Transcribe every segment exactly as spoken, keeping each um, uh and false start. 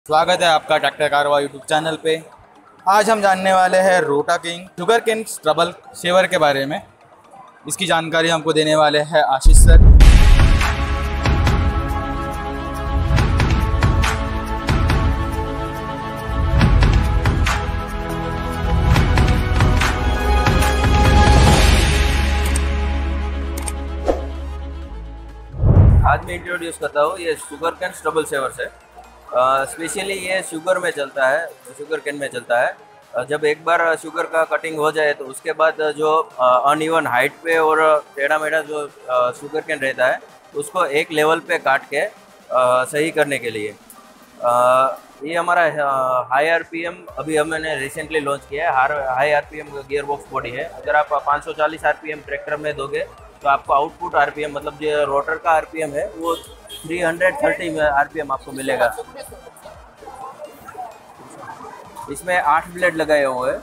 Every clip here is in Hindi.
स्वागत है आपका ट्रैक्टर कारवा यूट्यूब चैनल पे। आज हम जानने वाले हैं Rota King sugar cane trouble saver के बारे में। इसकी जानकारी हमको देने वाले हैं आशीष सर। आज मैं इंट्रोड्यूस करता हूँ ये शुगर कैन ट्रबल सेवर से। स्पेशली uh, ये शुगर में चलता है, शुगर कैन में चलता है। uh, जब एक बार शुगर का कटिंग हो जाए तो उसके बाद जो अनइवन uh, हाइट पे और टेढ़ा मेढ़ा जो शुगर uh, कैन रहता है उसको एक लेवल पे काट के uh, सही करने के लिए uh, ये हमारा हाई आरपीएम अभी हमने रिसेंटली लॉन्च किया है। High RPM gear box body है। अगर आप पाँच सौ चालीस आरपीएम ट्रैक्टर में दोगे तो आपको आउटपुट आरपीएम मतलब जो रोटर का आरपीएम है वो तीन सौ तीस में आरपीएम आपको मिलेगा। इसमें आठ ब्लेड लगाए हुए हैं।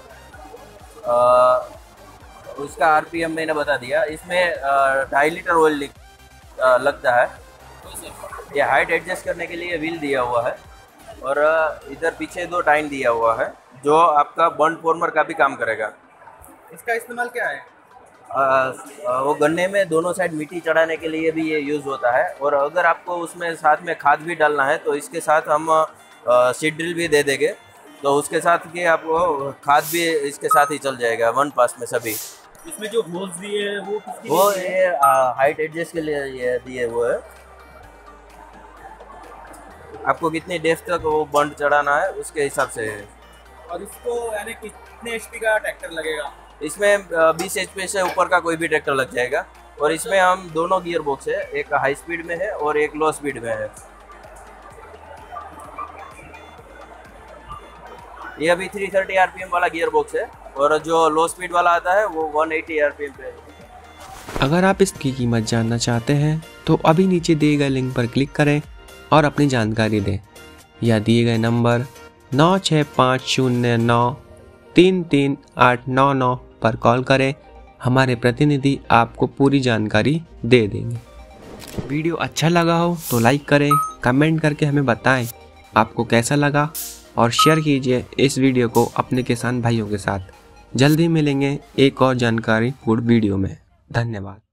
उसका आरपीएम मैंने बता दिया। इसमें ढाई लीटर ऑयल लगता है। ये हाइट एडजस्ट करने के लिए व्हील दिया हुआ है और इधर पीछे दो टाइन दिया हुआ है जो आपका बंड फॉर्मर का भी काम करेगा। इसका इस्तेमाल क्या है? आ, वो गन्ने में दोनों साइड मिट्टी चढ़ाने के लिए भी ये यूज़ होता है। और अगर आपको उसमें साथ में खाद भी डालना है तो इसके साथ हम सीड ड्रिल भी दे देंगे, तो उसके साथ कि आपको खाद भी इसके साथ ही चल जाएगा वन पास में सभी। इसमें जो होल्स दिए हैं वो किसके वो लिए ये हाइट एडजस्ट के लिए ये दिए हुए है। आपको कितनी डेप्थ तक वो बंड चढ़ाना है उसके हिसाब से है। और इसको यानी कितने एचपी का ट्रैक्टर लगेगा? इसमें बीस एचपी से ऊपर का कोई भी ट्रैक्टर लग जाएगा। और इसमें हम दोनों गियर बॉक्स है, एक हाई स्पीड में है और एक लो स्पीड में है। ये अभी तीन सौ तीस आरपीएम वाला गियर बॉक्स है और जो लो स्पीड वाला आता है वो एक सौ अस्सी आरपीएम पे है। अगर आप इसकी कीमत जानना चाहते हैं तो अभी नीचे दिए गए लिंक पर क्लिक करें और अपनी जानकारी दें या दिए गए नंबर नौ छः पाँच शून्य नौ तीन तीन आठ नौ नौ पर कॉल करें। हमारे प्रतिनिधि आपको पूरी जानकारी दे देंगे। वीडियो अच्छा लगा हो तो लाइक करें, कमेंट करके हमें बताएं आपको कैसा लगा और शेयर कीजिए इस वीडियो को अपने किसान भाइयों के साथ। जल्दी मिलेंगे एक और जानकारी पूर्ण वीडियो में। धन्यवाद।